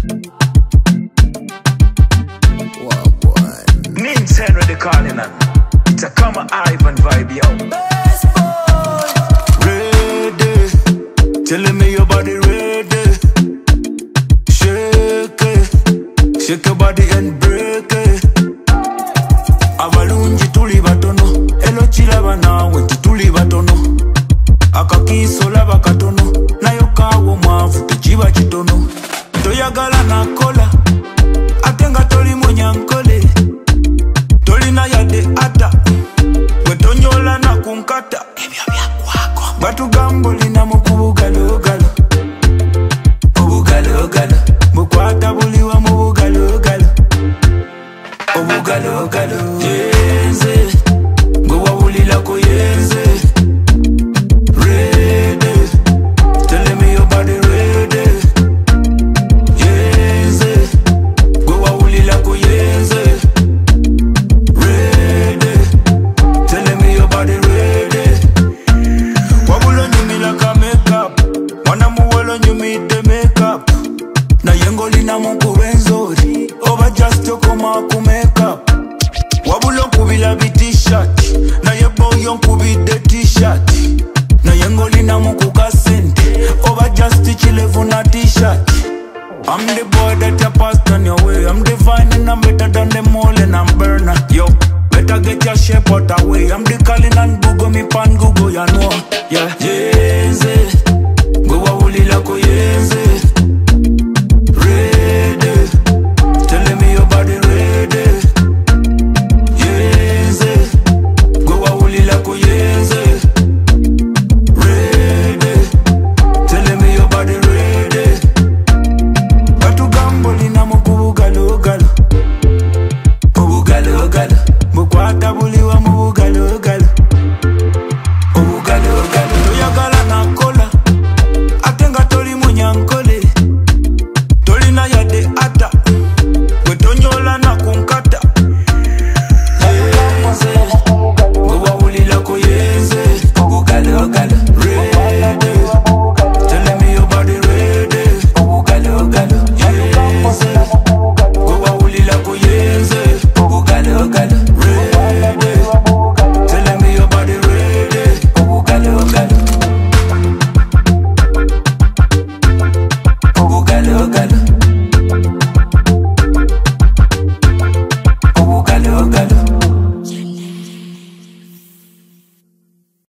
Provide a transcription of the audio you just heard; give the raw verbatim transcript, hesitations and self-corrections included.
Wow, boy. Means Henry calling on. It's a come Ivan vibe, yo. Ready, telling me your body ready. Shake it, shake your body and break it. Abalunji tuli batono, elo chila banawe tuli batono. Akakiso laba katono, na yokawo mafu techiba chitono. Toyagala na kola, atenga toli munyankole. Toli na yade ata, wetonyola na kunkata. Batu gamboli na mukubu galo galo. Mubu galo galo, mukwata buliwa mubu galo galo. Mubu galo galo, yenze, gwa wulila ko yenze. Ready, tell me your body ready. Yenze, gwa wulila ko yenze. Ready, tell me your body ready. Wabulo nyumi like a makeup, wana muwelo nyumi the makeup. Na yengo lina mungu wenzori, over just yoko maku makeup. Wabulo kubila bi t-shirt, na yebo yon kubi the t-shirt. Na yengo lina mungu kasente, over just chilevu na t-shirt. I'm the boy that you passed on your way. I'm divine and I'm better than them all and I'm burner. Yo, better get your shape out the way. I'm the calling and Google me pan Google, you know. Yeah, yenze, go wa wulila ko yenze.